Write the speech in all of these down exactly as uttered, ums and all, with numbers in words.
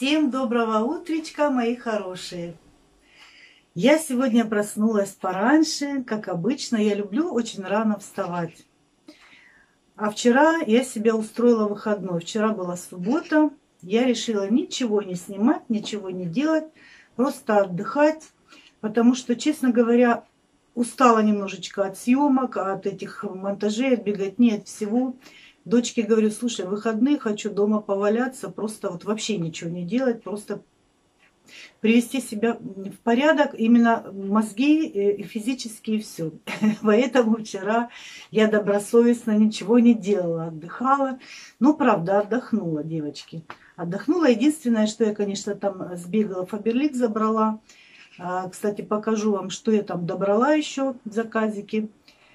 Всем доброго утречка, мои хорошие! Я сегодня проснулась пораньше, как обычно. Я люблю очень рано вставать. А вчера я себя устроила выходной. Вчера была суббота. Я решила ничего не снимать, ничего не делать, просто отдыхать. Потому что, честно говоря, устала немножечко от съемок, от этих монтажей, от беготни, от всего. Дочке говорю: слушай, выходные хочу дома поваляться, просто вот вообще ничего не делать, просто привести себя в порядок, именно мозги и физически, и все. Поэтому вчера я добросовестно ничего не делала, отдыхала. Ну, правда, отдохнула, девочки. Отдохнула. Единственное, что я, конечно, там сбегала, Фаберлик забрала. Кстати, покажу вам, что я там добрала еще в заказике.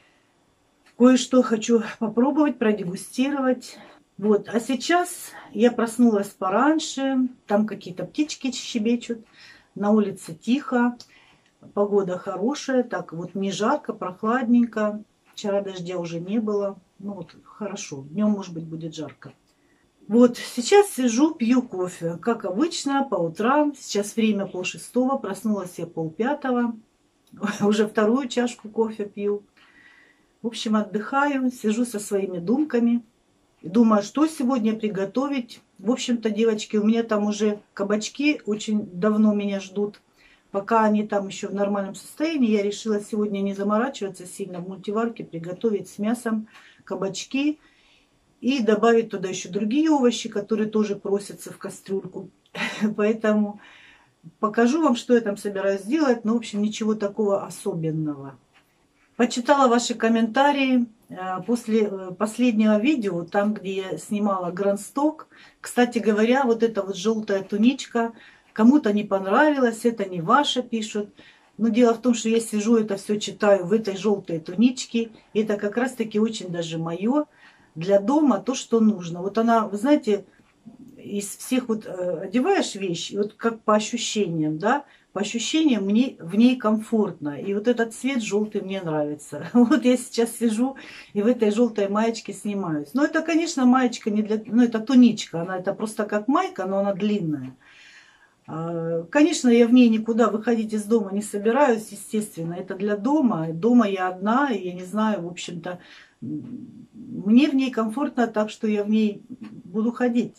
Кое-что хочу попробовать, продегустировать. Вот. А сейчас я проснулась пораньше. Там какие-то птички щебечут. На улице тихо. Погода хорошая. Так вот, не жарко, прохладненько. Вчера дождя уже не было. Ну вот, хорошо. Днем, может быть, будет жарко. Вот, сейчас сижу, пью кофе. Как обычно, по утрам. Сейчас время полшестого. Проснулась я полпятого. Уже вторую чашку кофе пью. В общем, отдыхаю, сижу со своими думками. Думаю, что сегодня приготовить. В общем-то, девочки, у меня там уже кабачки очень давно меня ждут. Пока они там еще в нормальном состоянии, я решила сегодня не заморачиваться сильно в мультиварке, приготовить с мясом кабачки и добавить туда еще другие овощи, которые тоже просятся в кастрюльку. Поэтому покажу вам, что я там собираюсь сделать. Но, в общем, ничего такого особенного. Почитала ваши комментарии после последнего видео, там, где я снимала грандсток. Кстати говоря, вот эта вот желтая туничка кому-то не понравилась, это не ваша, пишут. Но дело в том, что я сижу, это все читаю в этой желтой туничке. И это как раз-таки очень даже мое для дома, то, что нужно. Вот она, вы знаете, из всех вот одеваешь вещь, и вот как по ощущениям, да, по ощущениям мне в ней комфортно. И вот этот цвет желтый мне нравится. Вот я сейчас сижу и в этой желтой маечке снимаюсь. Но это, конечно, маечка не для... Ну, это туничка. Она это просто как майка, но она длинная. Конечно, я в ней никуда выходить из дома не собираюсь, естественно. Это для дома. Дома я одна, и я не знаю, в общем-то, мне в ней комфортно, так что я в ней буду ходить.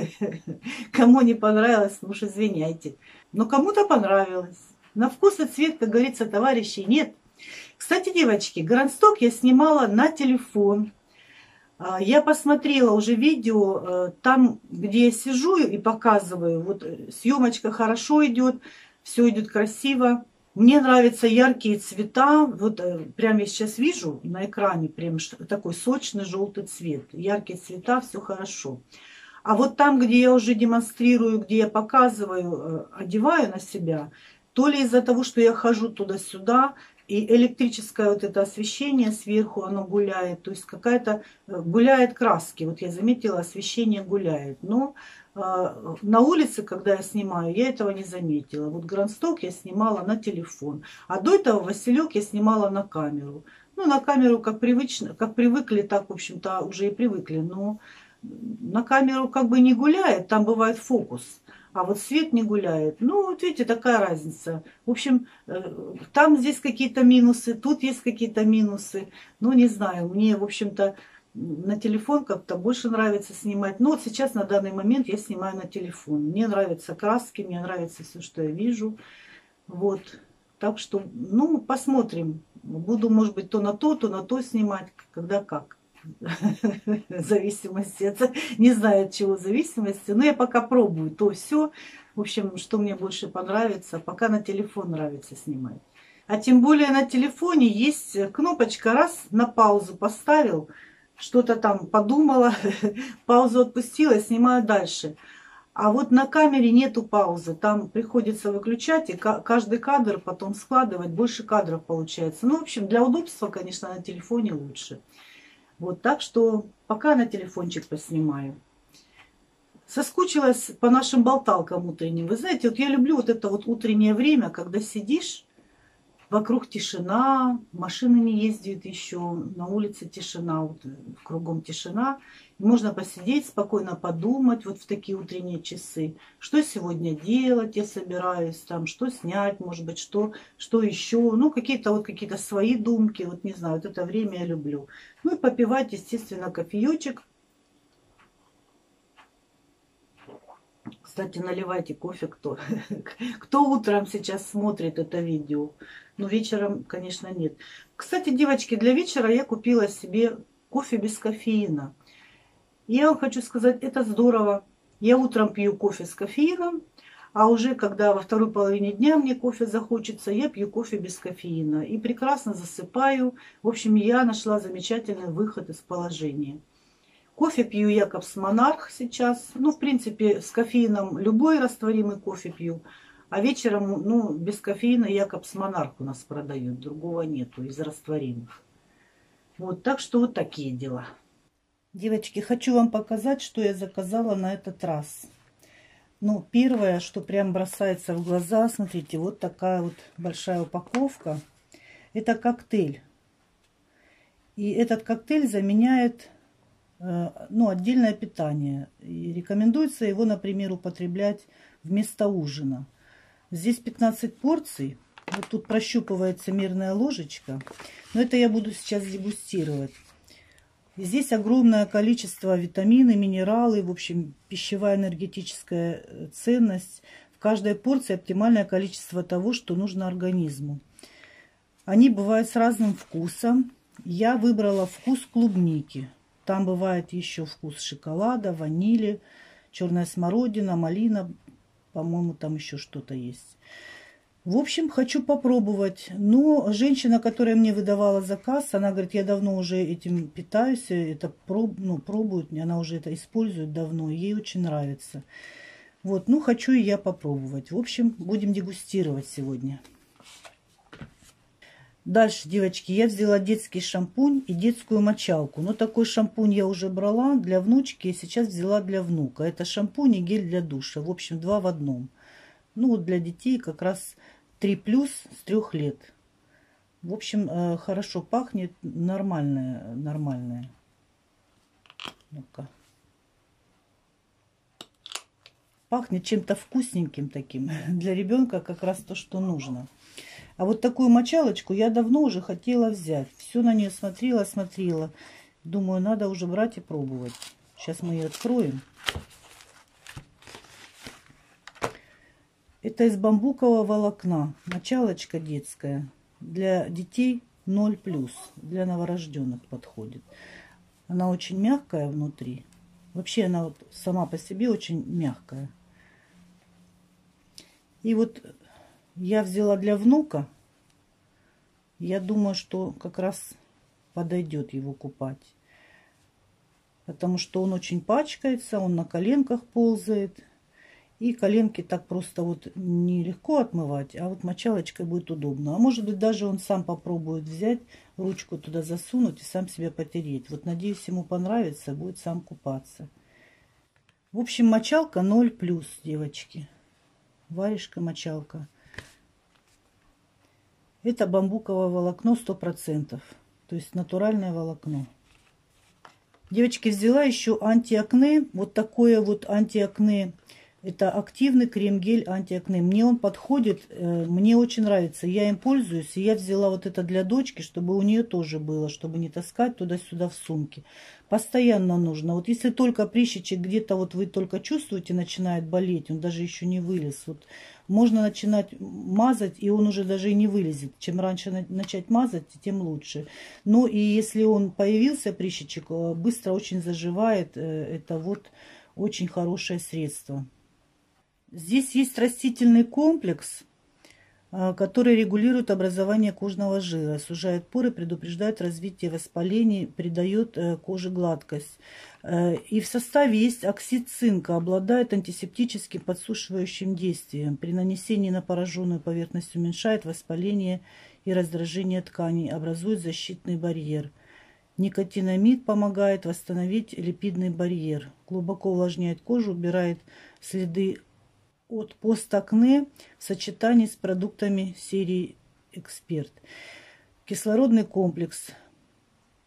Кому не понравилось, ну уж извиняйте. Но кому-то понравилось. На вкус и цвет, как говорится, товарищей нет. Кстати, девочки, грандсток я снимала на телефон. Я посмотрела уже видео, там, где я сижу и показываю. Вот съемочка хорошо идет, все идет красиво. Мне нравятся яркие цвета. Вот прямо я сейчас вижу на экране прям такой сочный желтый цвет. Яркие цвета, все хорошо. А вот там, где я уже демонстрирую, где я показываю, одеваю на себя, то ли из-за того, что я хожу туда-сюда, и электрическое вот это освещение сверху, оно гуляет, то есть какая-то гуляет краски. Вот я заметила, освещение гуляет. Но э, на улице, когда я снимаю, я этого не заметила. Вот грандсток я снимала на телефон. А до этого Василек я снимала на камеру. Ну, на камеру как привычно, как привыкли, так, в общем-то, уже и привыкли. Но на камеру как бы не гуляет, там бывает фокус. А вот свет не гуляет. Ну, вот видите, такая разница. В общем, там здесь какие-то минусы, тут есть какие-то минусы. Ну, не знаю, мне, в общем-то, на телефон как-то больше нравится снимать. Но вот сейчас, на данный момент, я снимаю на телефон. Мне нравятся краски, мне нравится все, что я вижу. Вот. Так что, ну, посмотрим. Буду, может быть, то на то, то на то снимать, когда как. Зависимости от, не знаю от чего зависимости, но я пока пробую то все, в общем, что мне больше понравится, пока на телефон нравится снимать. А тем более на телефоне есть кнопочка, раз на паузу поставил, что-то там подумала, паузу отпустила, снимаю дальше. А вот на камере нету паузы, там приходится выключать и каждый кадр потом складывать, больше кадров получается. Ну, в общем, для удобства, конечно, на телефоне лучше. Вот, так что пока на телефончик поснимаю. Соскучилась по нашим болталкам утренним. Вы знаете, вот я люблю вот это вот утреннее время, когда сидишь, вокруг тишина, машины не ездят еще, на улице тишина, вот, кругом тишина. Можно посидеть, спокойно подумать вот в такие утренние часы, что сегодня делать, я собираюсь, там, что снять, может быть, что, что еще, ну, какие-то вот какие-то свои думки, вот не знаю, вот это время я люблю. Ну, и попивать, естественно, кофеечек. Кстати, наливайте кофе, кто, кто утром сейчас смотрит это видео. Ну, вечером, конечно, нет. Кстати, девочки, для вечера я купила себе кофе без кофеина. Я вам хочу сказать, это здорово. Я утром пью кофе с кофеином, а уже когда во второй половине дня мне кофе захочется, я пью кофе без кофеина. И прекрасно засыпаю. В общем, я нашла замечательный выход из положения. Кофе пью Якобс Монарх сейчас. Ну, в принципе, с кофеином любой растворимый кофе пью. А вечером, ну, без кофеина Якобс Монарх у нас продают. Другого нету из растворимых. Вот, так что вот такие дела. Девочки, хочу вам показать, что я заказала на этот раз. Ну, первое, что прям бросается в глаза, смотрите, вот такая вот большая упаковка. Это коктейль. И этот коктейль заменяет, ну, отдельное питание. И рекомендуется его, например, употреблять вместо ужина. Здесь пятнадцать порций. Вот тут прощупывается мерная ложечка. Но это я буду сейчас дегустировать. Здесь огромное количество витаминов, минералы, в общем, пищевая энергетическая ценность. В каждой порции оптимальное количество того, что нужно организму. Они бывают с разным вкусом. Я выбрала вкус клубники. Там бывает еще вкус шоколада, ванили, черная смородина, малина. По-моему, там еще что-то есть. В общем, хочу попробовать. Но женщина, которая мне выдавала заказ, она говорит, я давно уже этим питаюсь, это проб, ну, пробует, она уже это использует давно, ей очень нравится. Вот, ну, хочу и я попробовать. В общем, будем дегустировать сегодня. Дальше, девочки, я взяла детский шампунь и детскую мочалку. Но такой шампунь я уже брала для внучки, и сейчас взяла для внука. Это шампунь и гель для душа. В общем, два в одном. Ну, вот для детей как раз три плюс с трех лет. В общем, хорошо пахнет, нормальное, нормальное. Ну-ка. Пахнет чем-то вкусненьким таким. Для ребенка как раз то, что нужно. А вот такую мочалочку я давно уже хотела взять. Все на нее смотрела, смотрела. Думаю, надо уже брать и пробовать. Сейчас мы ее откроем. Это из бамбукового волокна. Мочалочка детская. Для детей ноль плюс. Для новорожденных подходит. Она очень мягкая внутри. Вообще она вот сама по себе очень мягкая. И вот я взяла для внука. Я думаю, что как раз подойдет его купать. Потому что он очень пачкается, он на коленках ползает. И коленки так просто вот нелегко отмывать, а вот мочалочкой будет удобно. А может быть, даже он сам попробует взять, ручку туда засунуть и сам себя потереть. Вот надеюсь, ему понравится, будет сам купаться. В общем, мочалка ноль плюс, девочки. Варежка, мочалка. Это бамбуковое волокно сто процентов. То есть натуральное волокно. Девочки, взяла еще антиакне. Вот такое вот антиакне. Это активный крем-гель антиакне. Мне он подходит, мне очень нравится. Я им пользуюсь. И я взяла вот это для дочки, чтобы у нее тоже было, чтобы не таскать туда-сюда в сумке. Постоянно нужно. Вот если только прыщичек где-то вот вы только чувствуете, начинает болеть, он даже еще не вылез. Вот можно начинать мазать, и он уже даже и не вылезет. Чем раньше начать мазать, тем лучше. Ну и если он появился, прыщичек, быстро очень заживает. Это вот очень хорошее средство. Здесь есть растительный комплекс, который регулирует образование кожного жира, сужает поры, предупреждает развитие воспалений, придает коже гладкость. И в составе есть оксид цинка, обладает антисептическим подсушивающим действием. При нанесении на пораженную поверхность уменьшает воспаление и раздражение тканей, образует защитный барьер. Никотинамид помогает восстановить липидный барьер, глубоко увлажняет кожу, убирает следы от постакне в сочетании с продуктами серии Эксперт. Кислородный комплекс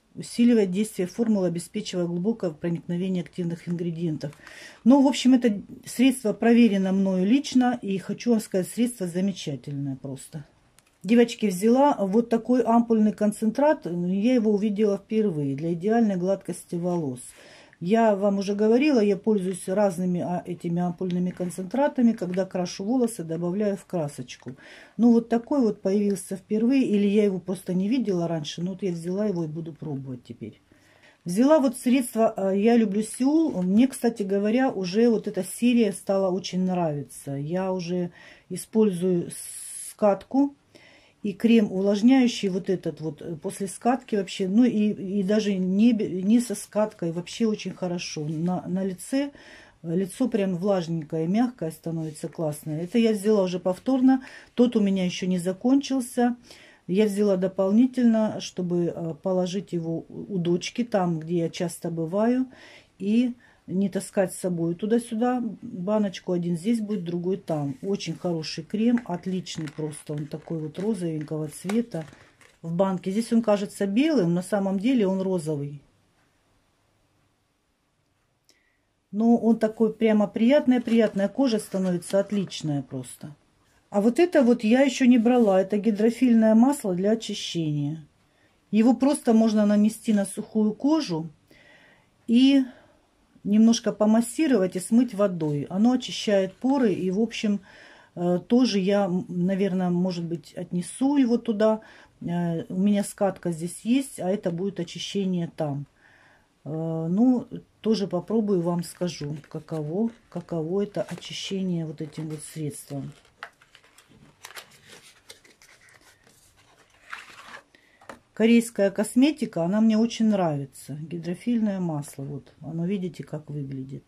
усиливает действие формулы, обеспечивая глубокое проникновение активных ингредиентов. Ну, в общем, это средство проверено мною лично, и хочу вам сказать, средство замечательное просто. Девочки, взяла вот такой ампульный концентрат, я его увидела впервые, для идеальной гладкости волос. Я вам уже говорила, я пользуюсь разными этими ампульными концентратами, когда крашу волосы, добавляю в красочку. Ну вот такой вот появился впервые, или я его просто не видела раньше, но вот я взяла его и буду пробовать теперь. Взяла вот средство «Я люблю Сеул». Мне, кстати говоря, уже вот эта серия стала очень нравиться. Я уже использую скатку. И крем увлажняющий вот этот вот после скатки вообще, ну и, и даже не, не со скаткой, вообще очень хорошо. На, на лице, лицо прям влажненькое, мягкое становится, классное. Это я взяла уже повторно, тот у меня еще не закончился. Я взяла дополнительно, чтобы положить его у дочки, там, где я часто бываю, и не таскать с собой туда-сюда. Баночку один здесь будет, другой там. Очень хороший крем, отличный просто. Он такой вот розовенького цвета в банке. Здесь он кажется белым, на самом деле он розовый. Но он такой прямо приятная-приятная. Кожа становится отличная просто. А вот это вот я еще не брала. Это гидрофильное масло для очищения. Его просто можно нанести на сухую кожу и немножко помассировать и смыть водой. Оно очищает поры. И, в общем, тоже я, наверное, может быть, отнесу его туда. У меня скатка здесь есть, а это будет очищение там. Ну, тоже попробую, вам скажу, каково, каково это очищение вот этим вот средством. Корейская косметика, она мне очень нравится. Гидрофильное масло. Вот оно, видите, как выглядит.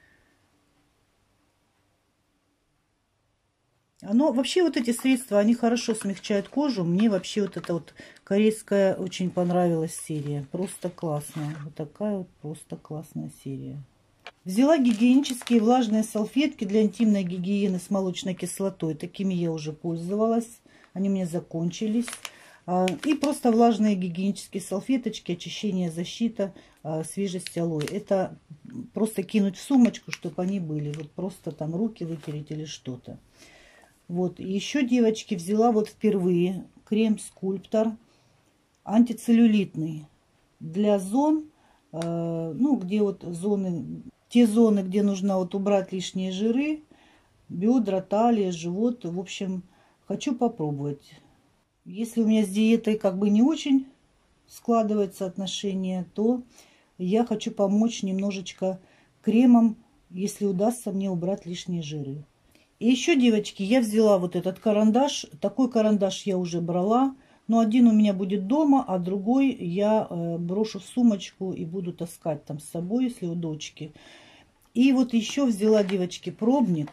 Оно, вообще вот эти средства, они хорошо смягчают кожу. Мне вообще вот эта вот корейская очень понравилась серия. Просто классная. Вот такая вот просто классная серия. Взяла гигиенические влажные салфетки для интимной гигиены с молочной кислотой. Такими я уже пользовалась. Они у меня закончились. И просто влажные гигиенические салфеточки, очищение, защита, свежесть алоэ. Это просто кинуть в сумочку, чтобы они были. Вот просто там руки вытереть или что-то. Вот. Еще, девочки, взяла вот впервые крем Скульптор антицеллюлитный. Для зон, ну, где вот зоны, те зоны, где нужно вот убрать лишние жиры, бедра, талия, живот. В общем, хочу попробовать. Если у меня с диетой как бы не очень складывается отношение, то я хочу помочь немножечко кремом, если удастся мне убрать лишние жиры. И еще, девочки, я взяла вот этот карандаш. Такой карандаш я уже брала. Но один у меня будет дома, а другой я брошу в сумочку и буду таскать там с собой, если у дочки. И вот еще взяла, девочки, пробник.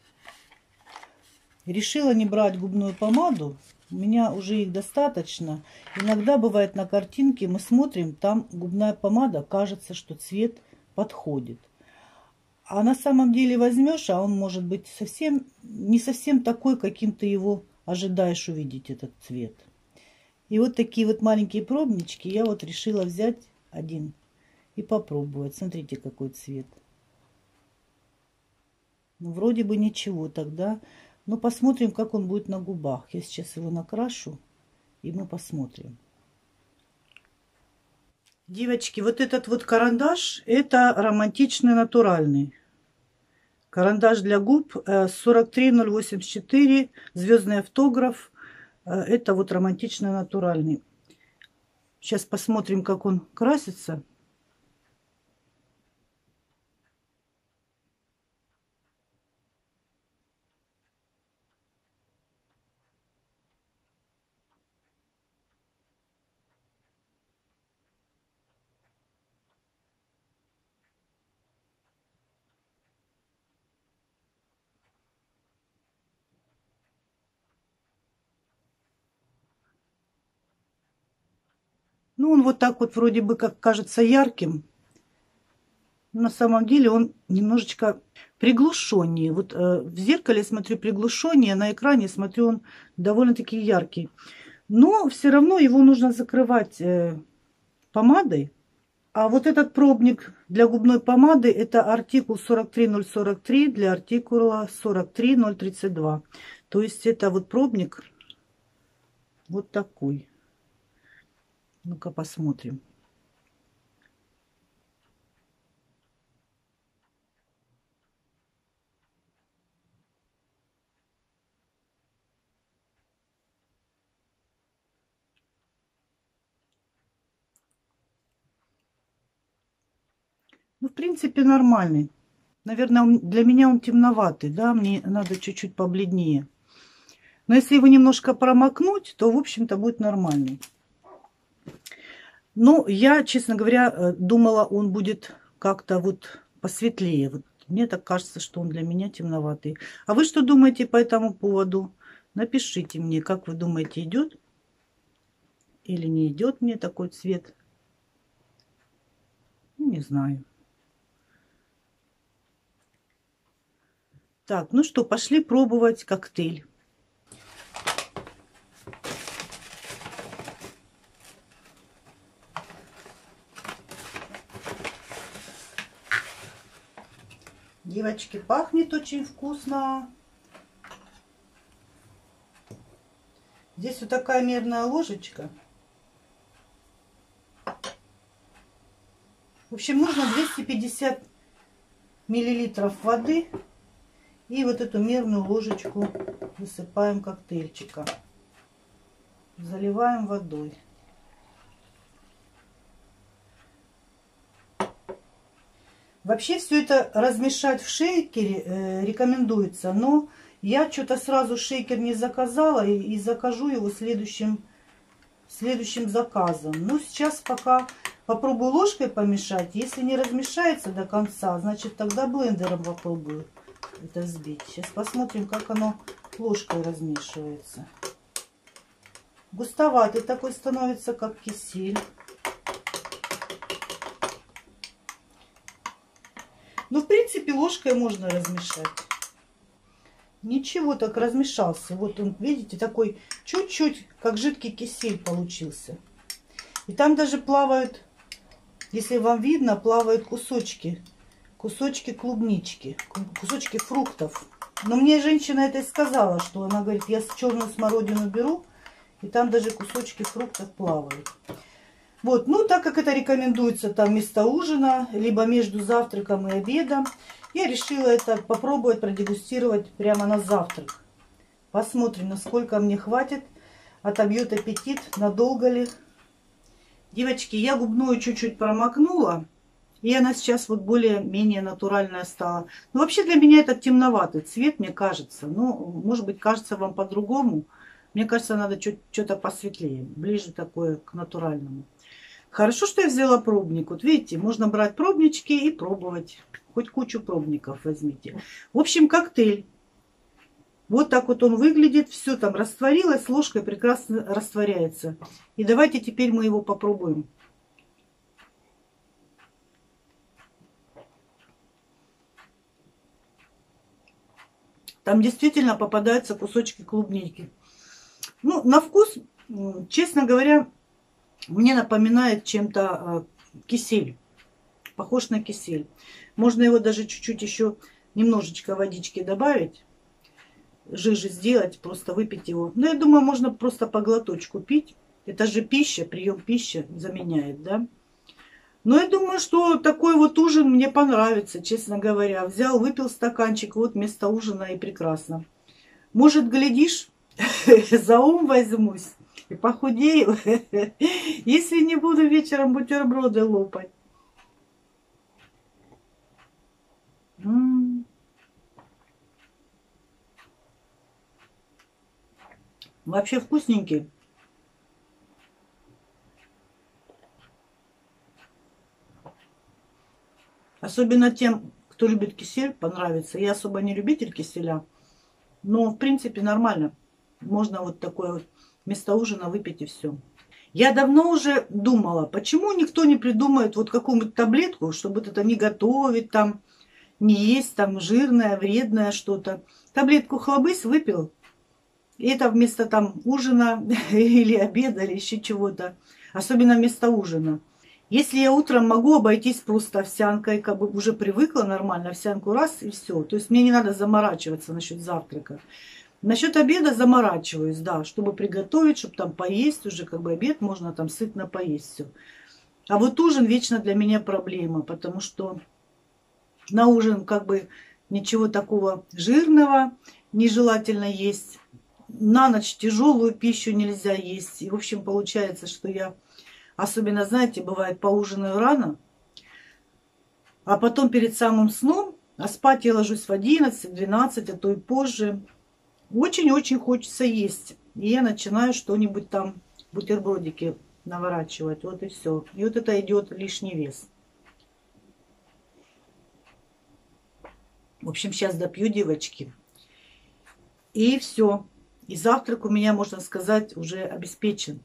Решила не брать губную помаду. У меня уже их достаточно. Иногда бывает на картинке, мы смотрим, там губная помада, кажется, что цвет подходит. А на самом деле возьмешь, а он может быть совсем не совсем такой, каким ты его ожидаешь увидеть, этот цвет. И вот такие вот маленькие пробнички я вот решила взять один и попробовать. Смотрите, какой цвет. Ну, вроде бы ничего тогда. Но посмотрим, как он будет на губах. Я сейчас его накрашу, и мы посмотрим. Девочки, вот этот вот карандаш, это романтичный натуральный. Карандаш для губ сорок три ноль восемьдесят четыре, звездный автограф. Это вот романтичный натуральный. Сейчас посмотрим, как он красится. Ну, он вот так вот вроде бы как кажется ярким. На самом деле он немножечко приглушеннее. Вот э, в зеркале смотрю приглушеннее, на экране смотрю он довольно-таки яркий. Но все равно его нужно закрывать э, помадой. А вот этот пробник для губной помады — это артикул сорок три ноль сорок три для артикула сорок три ноль тридцать два. То есть это вот пробник вот такой. Ну-ка посмотрим. Ну, в принципе, нормальный. Наверное, он, для меня он темноватый, да, мне надо чуть-чуть побледнее. Но если его немножко промокнуть, то, в общем-то, будет нормальный. Ну, я, честно говоря, думала, он будет как-то вот посветлее. Вот мне так кажется, что он для меня темноватый. А вы что думаете по этому поводу? Напишите мне, как вы думаете, идет или не идет мне такой цвет. Не знаю. Так, ну что, пошли пробовать коктейль. Девочки, пахнет очень вкусно. Здесь вот такая мерная ложечка. В общем, нужно двести пятьдесят миллилитров воды. И вот эту мерную ложечку высыпаем коктейльчика. Заливаем водой. Вообще все это размешать в шейкере э, рекомендуется, но я что-то сразу шейкер не заказала и, и закажу его следующим, следующим заказом. Ну, сейчас пока попробую ложкой помешать. Если не размешается до конца, значит тогда блендером попробую это взбить. Сейчас посмотрим, как оно ложкой размешивается. Густоватый такой становится, как кисель. Ну, в принципе, ложкой можно размешать. Ничего, так размешался. Вот он, видите, такой чуть-чуть, как жидкий кисель получился. И там даже плавают, если вам видно, плавают кусочки. Кусочки клубнички, кусочки фруктов. Но мне женщина это и сказала, что она говорит, я черную смородину беру, и там даже кусочки фруктов плавают. Вот, ну, так как это рекомендуется там вместо ужина, либо между завтраком и обедом, я решила это попробовать продегустировать прямо на завтрак. Посмотрим, насколько мне хватит, отобьет аппетит, надолго ли. Девочки, я губную чуть-чуть промокнула, и она сейчас вот более-менее натуральная стала. Ну, вообще для меня это темноватый цвет, мне кажется. Ну, может быть, кажется вам по-другому. Мне кажется, надо что-то посветлее, ближе такое к натуральному. Хорошо, что я взяла пробник. Вот видите, можно брать пробнички и пробовать. Хоть кучу пробников возьмите. В общем, коктейль. Вот так вот он выглядит. Все там растворилось, ложкой прекрасно растворяется. И давайте теперь мы его попробуем. Там действительно попадаются кусочки клубники. Ну, на вкус, честно говоря, мне напоминает чем-то кисель. Похож на кисель. Можно его даже чуть-чуть еще немножечко водички добавить. Жиже сделать, просто выпить его. Но я думаю, можно просто по глоточку пить. Это же пища, прием пищи заменяет, да. Но я думаю, что такой вот ужин мне понравится, честно говоря. Взял, выпил стаканчик, вот вместо ужина и прекрасно. Может, глядишь, за ум возьмусь. И похудею, если не буду вечером бутерброды лопать. М-м. Вообще вкусненький. Особенно тем, кто любит кисель, понравится. Я особо не любитель киселя. Но, в принципе, нормально. Можно вот такое вот вместо ужина выпить и все. Я давно уже думала, почему никто не придумает вот какую-нибудь таблетку, чтобы это не готовить, там, не есть там жирное, вредное что-то. Таблетку хлобысь, выпил. И это вместо там ужина или обеда, или еще чего-то. Особенно вместо ужина. Если я утром могу обойтись просто овсянкой, как бы уже привыкла нормально, овсянку раз и все. То есть мне не надо заморачиваться насчет завтрака. Насчет обеда заморачиваюсь, да, чтобы приготовить, чтобы там поесть уже, как бы обед можно там сытно поесть все. А вот ужин вечно для меня проблема, потому что на ужин как бы ничего такого жирного нежелательно есть. На ночь тяжелую пищу нельзя есть. И, в общем, получается, что я, особенно, знаете, бывает, поужинаю рано, а потом перед самым сном, а спать я ложусь в одиннадцать, двенадцать, а то и позже, очень-очень хочется есть. И я начинаю что-нибудь там, бутербродики наворачивать. Вот и все. И вот это идет лишний вес. В общем, сейчас допью, девочки. И все. И завтрак у меня, можно сказать, уже обеспечен.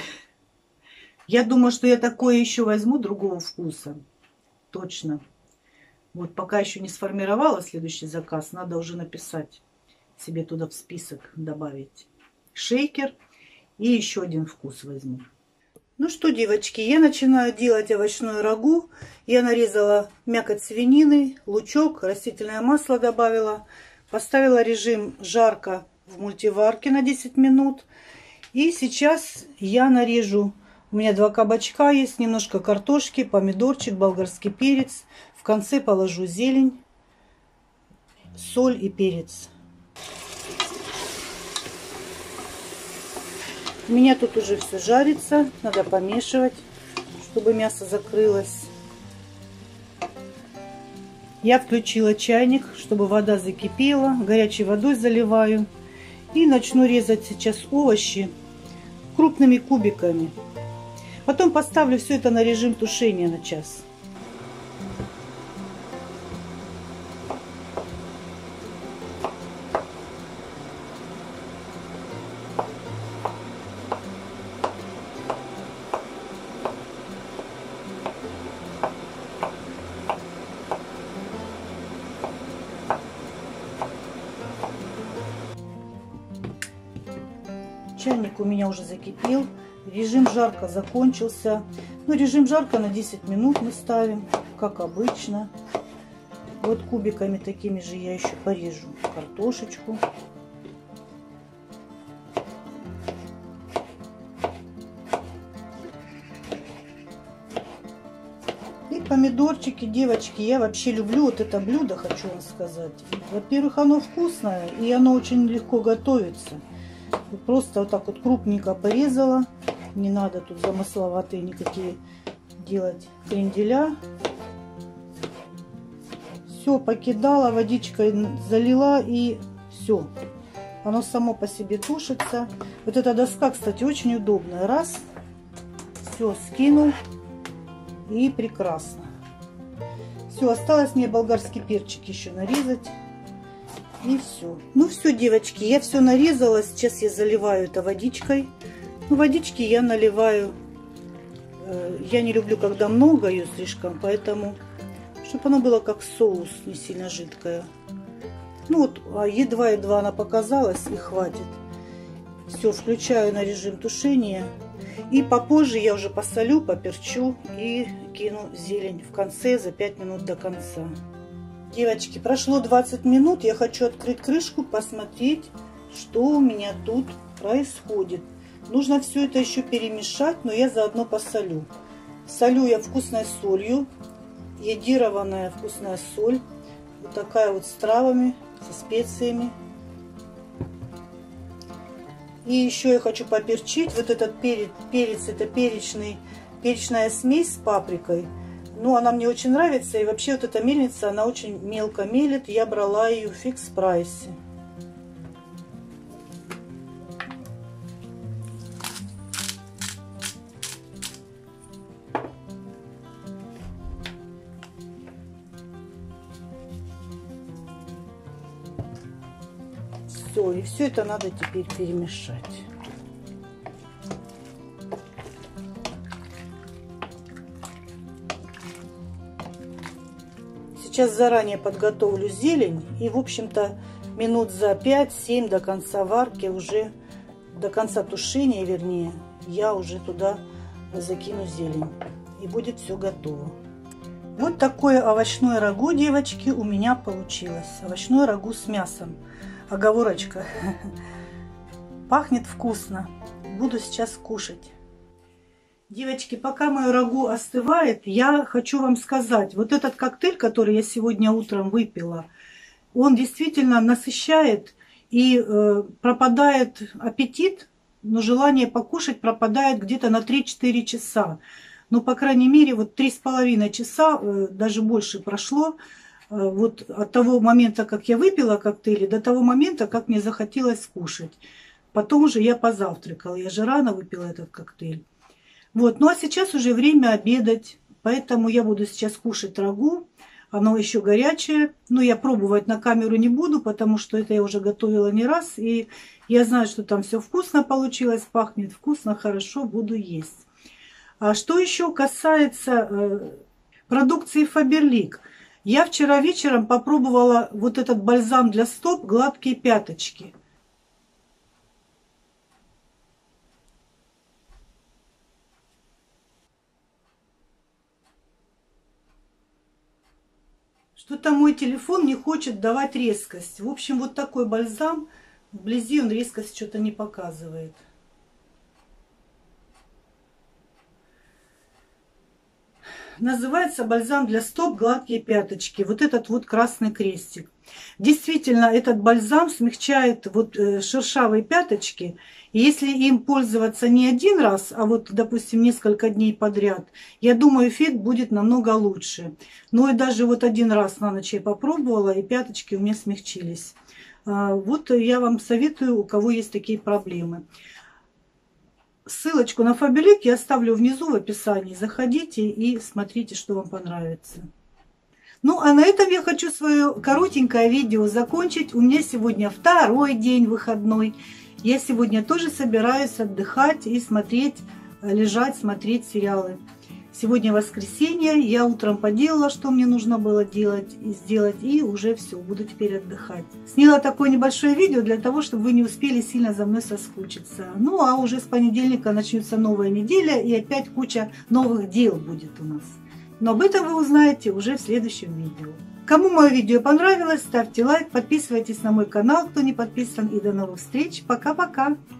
Я думаю, что я такое еще возьму другого вкуса. Точно. Вот пока еще не сформировала следующий заказ, надо уже написать себе туда в список, добавить шейкер. И еще один вкус возьму. Ну что, девочки, я начинаю делать овощное рагу. Я нарезала мякоть свинины, лучок, растительное масло добавила. Поставила режим жарко в мультиварке на десять минут. И сейчас я нарежу. У меня два кабачка есть, немножко картошки, помидорчик, болгарский перец. В конце положу зелень, соль и перец. У меня тут уже все жарится. Надо помешивать, чтобы мясо закрылось. Я включила чайник, чтобы вода закипела. Горячей водой заливаю. И начну резать сейчас овощи крупными кубиками. Потом поставлю все это на режим тушения на час. Чайник у меня уже закипел. Режим жарко закончился. Ну, режим жарко на десять минут мы ставим, как обычно. Вот кубиками такими же я еще порежу картошечку. И помидорчики, девочки. Я вообще люблю вот это блюдо, хочу вам сказать. Во-первых, оно вкусное и оно очень легко готовится. Просто вот так вот крупненько порезала. Не надо тут замысловатые никакие делать кренделя. Все покидала, водичкой залила и все. Оно само по себе тушится. Вот эта доска, кстати, очень удобная. Раз, все, скинул и прекрасно. Все, осталось мне болгарский перчик еще нарезать. И все. Ну все, девочки, я все нарезала. Сейчас я заливаю это водичкой. Ну, водички я наливаю. Э, я не люблю, когда много ее слишком, поэтому, чтобы оно было как соус, не сильно жидкое. Ну вот, едва-едва она показалась и хватит. Все, включаю на режим тушения. И попозже я уже посолю, поперчу и кину зелень в конце за пять минут до конца. Девочки, прошло двадцать минут, я хочу открыть крышку, посмотреть, что у меня тут происходит. Нужно все это еще перемешать, но я заодно посолю. Солю я вкусной солью, йодированная вкусная соль, вот такая вот с травами, со специями. И еще я хочу поперчить, вот этот перец, перец это перечный, перечная смесь с паприкой. Ну, она мне очень нравится. И вообще вот эта мельница, она очень мелко мелит. Я брала ее в фикс прайсе. Все, и все это надо теперь перемешать. Сейчас заранее подготовлю зелень и, в общем-то, минут за пять-семь до конца варки, уже до конца тушения, вернее, я уже туда закину зелень. и будет все готово. Вот такое овощное рагу, девочки, у меня получилось. Овощное рагу с мясом. Оговорочка. Пахнет вкусно. Буду сейчас кушать. Девочки, пока мое рагу остывает, я хочу вам сказать, вот этот коктейль, который я сегодня утром выпила, он действительно насыщает и э, пропадает аппетит, но желание покушать пропадает где-то на три-четыре часа. Ну, по крайней мере, вот три с половиной часа, э, даже больше прошло, э, вот от того момента, как я выпила коктейль, до того момента, как мне захотелось кушать. Потом уже я позавтракала, я же рано выпила этот коктейль. Вот, ну а сейчас уже время обедать, поэтому я буду сейчас кушать рагу. Оно еще горячее, но я пробовать на камеру не буду, потому что это я уже готовила не раз. И я знаю, что там все вкусно получилось, пахнет вкусно, хорошо, буду есть. А что еще касается э, продукции Faberlic. Я вчера вечером попробовала вот этот бальзам для стоп «Гладкие пяточки». Что-то мой телефон не хочет давать резкость. В общем, вот такой бальзам. Вблизи он резкость что-то не показывает. Называется бальзам для стоп «Гладкие пяточки». Вот этот вот красный крестик. Действительно, этот бальзам смягчает вот шершавые пяточки. И если им пользоваться не один раз, а вот, допустим, несколько дней подряд, я думаю, эффект будет намного лучше. Но и даже вот один раз на ночь я попробовала, и пяточки у меня смягчились. Вот я вам советую, у кого есть такие проблемы. Ссылочку на Faberlic я оставлю внизу в описании. Заходите и смотрите, что вам понравится. Ну, а на этом я хочу свое коротенькое видео закончить. У меня сегодня второй день выходной. Я сегодня тоже собираюсь отдыхать и смотреть, лежать, смотреть сериалы. Сегодня воскресенье. Я утром поделала, что мне нужно было делать и сделать. И уже все, буду теперь отдыхать. Сняла такое небольшое видео для того, чтобы вы не успели сильно за мной соскучиться. Ну, а уже с понедельника начнется новая неделя. И опять куча новых дел будет у нас. Но об этом вы узнаете уже в следующем видео. Кому мое видео понравилось, ставьте лайк, подписывайтесь на мой канал, кто не подписан. И до новых встреч. Пока-пока.